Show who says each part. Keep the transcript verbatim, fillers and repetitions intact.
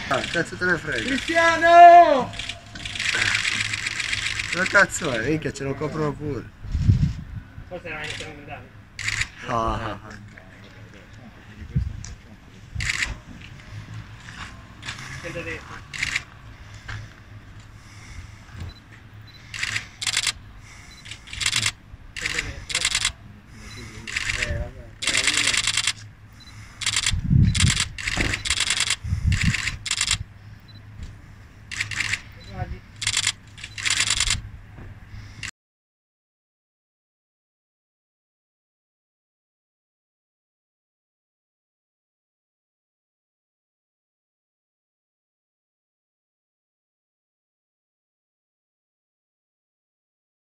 Speaker 1: Ah, cazzo te ne frega?
Speaker 2: Cristiano!
Speaker 1: Che cazzo è? Minchia, ce lo coprono pure.
Speaker 3: Forse era in secondario.
Speaker 1: Ah, ah, ah.
Speaker 3: Sento detto.